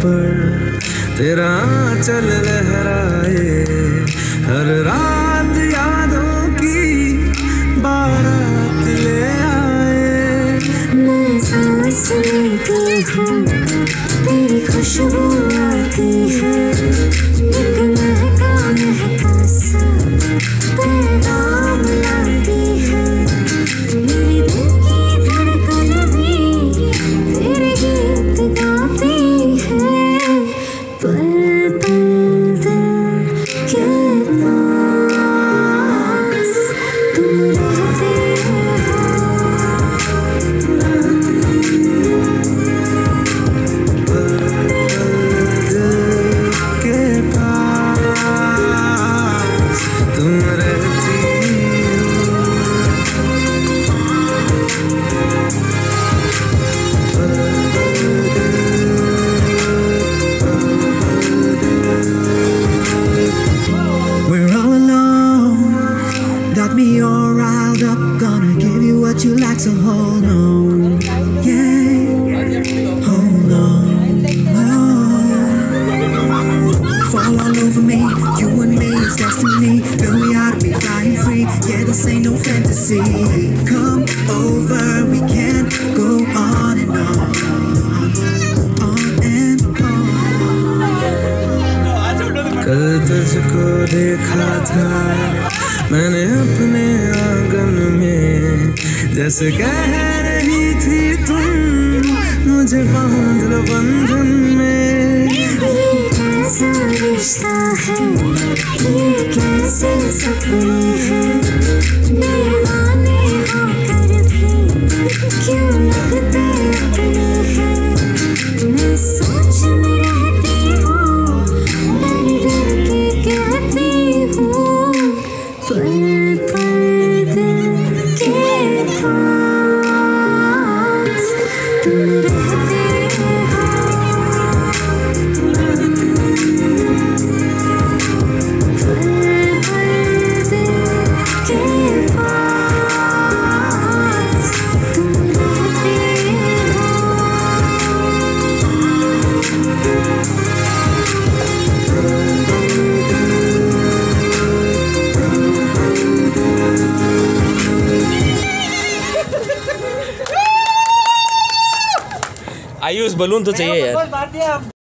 पर तेरा आंचल लहराए, हर रात यादों की बारात ले आए। मैं सांस लेती हूँ तेरी खुशबू आती है, एक महका महका सा पैगाम लाती है। मेरे दिल की धड़कन भी तेरे गीत गाती है, पल पल दिल के पास तुम रहते हो। तुम रहती We're all alone, got me all riled up. Gonna give you what you like, so hold on. Yeah, hold on. Fall all over me, you and me, it's destiny. Girl, we ought to be flying free. Yeah, this ain't no fantasy. Come over, we can go on and on. On and on. कल तुझको देखा था मैंने अपने आंगन में, जैसे कह रही थी तुम मुझे बांध लो बंधन में। ये कैसा रिश्ता है, ये कैसे सपने हैं, दीवाने होकर भी क्यों लगते अपने हैं। मैं सोच में रहती हूँ, डर डर के कहती हूँ, पल पल दिल के पास तुम रहते हो। आयुष बलून तो चाहिए यार।